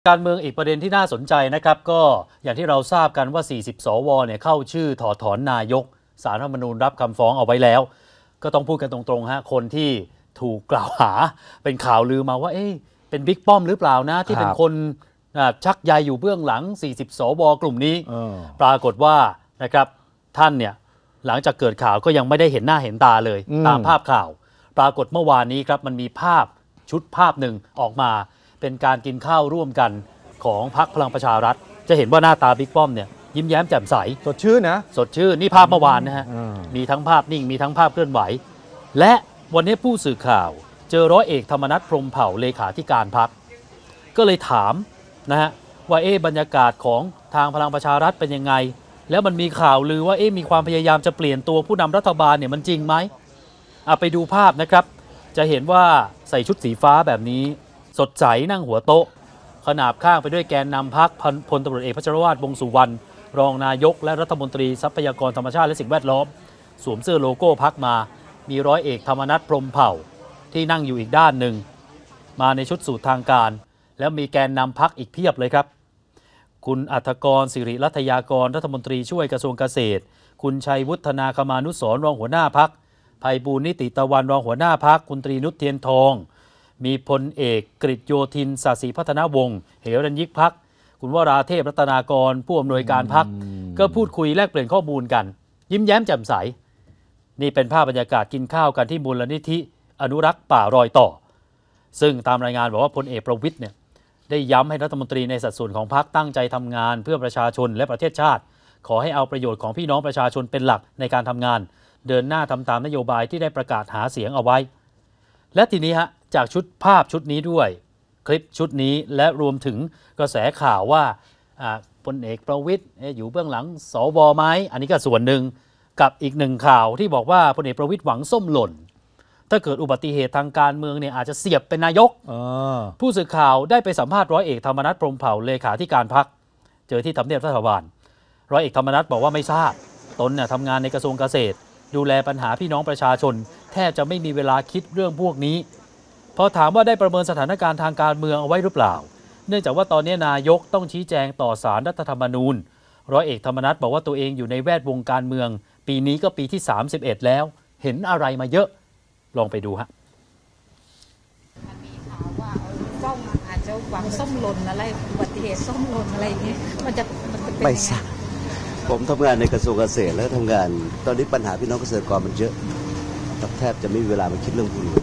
การเมืองอีกประเด็นที่น่าสนใจนะครับก็อย่างที่เราทราบกันว่า40 สวเนี่ยเข้าชื่อถอดถอนนายกศาลรัฐธรรมนูญรับคำฟ้องเอาไว้แล้วก็ต้องพูดกันตรงๆฮะคนที่ถูกกล่าวหาเป็นข่าวลือมาว่าเป็นบิ๊กป้อมหรือเปล่านะที่เป็นคนชักใยอยู่เบื้องหลัง40 สวกลุ่มนี้ปรากฏว่านะครับท่านเนี่ยหลังจากเกิดข่าวก็ยังไม่ได้เห็นหน้าเห็นตาเลยตามภาพข่าวปรากฏเมื่อวานนี้ครับมันมีภาพชุดภาพหนึ่งออกมาเป็นการกินข้าวร่วมกันของพรรคพลังประชารัฐจะเห็นว่าหน้าตาบิ๊กป้อมเนี่ยยิ้มแย้มแจ่มใสสดชื่นนะสดชื่นนี่ภาพเมื่อวานนะฮะมีทั้งภาพนิ่งมีทั้งภาพเคลื่อนไหวและวันนี้ผู้สื่อข่าวเจอร้อยเอกธรรมนัสพรหมเผ่าเลขาธิการพรรคก็เลยถามนะฮะว่าบรรยากาศของทางพลังประชารัฐเป็นยังไงแล้วมันมีข่าวลือว่ามีความพยายามจะเปลี่ยนตัวผู้นำรัฐบาลเนี่ยมันจริงไหมไปดูภาพนะครับจะเห็นว่าใส่ชุดสีฟ้าแบบนี้สดใสนั่งหัวโต๊ะขนาบข้างไปด้วยแกนนำพรรคพลตำรวจเอกพัชรวาท วงษ์สุวรรณรองนายกและรัฐมนตรีทรัพยากรธรรมชาติและสิ่งแวดล้อมสวมเสื้อโลโก้พรรคมามีร้อยเอกธรรมนัสพรหมเผ่าที่นั่งอยู่อีกด้านหนึ่งมาในชุดสูททางการแล้วมีแกนนำพรรคอีกเพียบเลยครับคุณอัฐกร สิริรัตยากรรัฐมนตรีช่วยกระทรวงเกษตรคุณชัยวุฒนาคมานุสรณ์รองหัวหน้าพรรคไพบูลย์นิติตะวันรองหัวหน้าพรรคคุณตรีนุชเทียนทองมีพลเอกกฤษโยธินศาสีพัฒนวงศ์เหรัญยิกพรรคคุณวราเทพรัตนากรผู้อำนวยการพรรคก็พูดคุยแลกเปลี่ยนข้อมูลกันยิ้มแย้มแจ่มใสนี่เป็นภาพบรรยากาศกินข้าวกันที่มูลนิธิอนุรักษ์ป่ารอยต่อซึ่งตามรายงานบอกว่าพลเอกประวิตรเนี่ยได้ย้ำให้รัฐมนตรีในสัดส่วนของพรรคตั้งใจทำงานเพื่อประชาชนและประเทศชาติขอให้เอาประโยชน์ของพี่น้องประชาชนเป็นหลักในการทำงานเดินหน้าทำตามนโยบายที่ได้ประกาศหาเสียงเอาไว้และทีนี้ฮะจากชุดภาพชุดนี้ด้วยคลิปชุดนี้และรวมถึงกระแสข่าวว่าพลเอกประวิตรอยู่เบื้องหลังสวไหมอันนี้ก็ส่วนหนึ่งกับอีกหนึ่งข่าวที่บอกว่าพลเอกประวิตรหวังส้มหล่นถ้าเกิดอุบัติเหตุทางการเมืองเนี่ยอาจจะเสียบเป็นนายกผู้สื่อข่าวได้ไปสัมภาษณ์ร้อยเอกธรรมนัสพรหมเผ่าเลขาธิการพรรคเจอที่ทำเนียบรัฐบาลร้อยเอกธรรมนัสบอกว่าไม่ทราบตนเนี่ยทำงานในกระทรวงเกษตรดูแลปัญหาพี่น้องประชาชนแทบจะไม่มีเวลาคิดเรื่องพวกนี้พอถามว่าได้ประเมินสถานการณ์ทางการเมืองเอาไว้หรือเปล่าเนื่องจากว่าตอนนี้นายกต้องชี้แจงต่อศาลรัฐธรรมนูญร้อยเอกธรรมนัสบอกว่าตัวเองอยู่ในแวดวงการเมืองปีนี้ก็ปีที่31แล้วเห็นอะไรมาเยอะลองไปดูฮะมีข่าวว่าป้อมอาจจะหวังส้มหล่นอะไรอุบัติเหตุส้มหล่นอะไรอย่างนี้มันจะเป็นไม่ทราบผมทำงานในกระทรวงเกษตรแล้วทำงานตอนนี้ปัญหาพี่น้องเกษตรกรมันเยอะแทบจะไม่มีเวลามาคิดเรื่องพวกนี้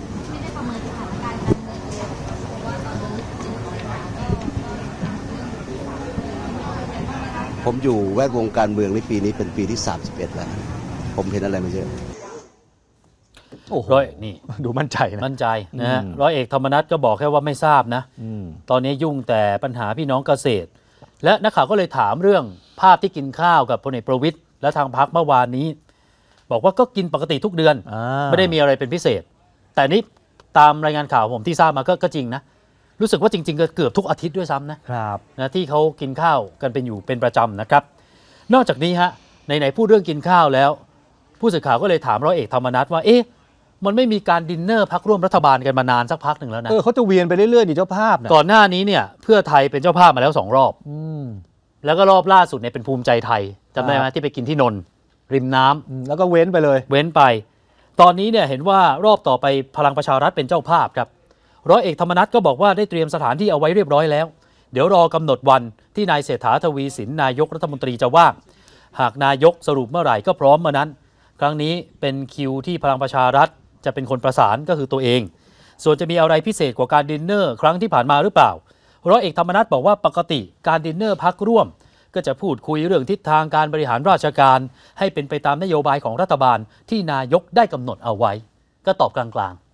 ผมอยู่แวดวงการเมืองในปีนี้เป็นปีที่31แล้วผมเห็นอะไรมาเยอะร้อยนี่ดูมั่นใจนะมั่นใจนะฮะร้อยเอกธรรมนัสก็บอกแค่ว่าไม่ทราบนะตอนนี้ยุ่งแต่ปัญหาพี่น้องเกษตรและนักข่าวก็เลยถามเรื่องภาพที่กินข้าวกับพลเอกประวิตรและทางพรรคเมื่อวานนี้บอกว่าก็กินปกติทุกเดือนไม่ได้มีอะไรเป็นพิเศษแต่นี่ตามรายงานข่าวผมที่ทราบมาก็จริงนะรู้สึกว่าจริงๆก็เกือบทุกอาทิตย์ด้วยซ้ำนะครับนะที่เขากินข้าวกันเป็นอยู่เป็นประจำนะครับนอกจากนี้ฮะไหนพูดเรื่องกินข้าวแล้วผู้สื่อข่าวก็เลยถามร้อยเอกธรรมนัสว่ามันไม่มีการดินเนอร์พักร่วมรัฐบาลกันมานานสักพักหนึ่งแล้วนะเขาจะเวียนไปเรื่อยๆนี่เจ้าภาพนะก่อนหน้านี้เนี่ยเพื่อไทยเป็นเจ้าภาพมาแล้ว2 รอบแล้วก็รอบล่าสุดเนี่ยเป็นภูมิใจไทยจำได้ไหมที่ไปกินที่นนท์ริมน้ำแล้วก็เว้นไปเลยเว้นไปตอนนี้เนี่ยเห็นว่ารอบต่อไปพลังประชารัฐเป็นเจ้าภาพครับร้อยเอกธรรมนัสก็บอกว่าได้เตรียมสถานที่เอาไว้เรียบร้อยแล้วเดี๋ยวรอกำหนดวันที่นายเศรษฐาทวีสินนายกรัฐมนตรีจะว่างหากนายกสรุปเมื่อไหร่ก็พร้อมเมื่อนั้นครั้งนี้เป็นคิวที่พลังประชารัฐจะเป็นคนประสานก็คือตัวเองส่วนจะมีอะไรพิเศษกว่าการดินเนอร์ครั้งที่ผ่านมาหรือเปล่าร้อยเอกธรรมนัสบอกว่าปกติการดินเนอร์พรรคร่วมก็จะพูดคุยเรื่องทิศทางการบริหารราชการให้เป็นไปตามนโยบายของรัฐบาลที่นายกได้กำหนดเอาไว้ก็ตอบกลางๆ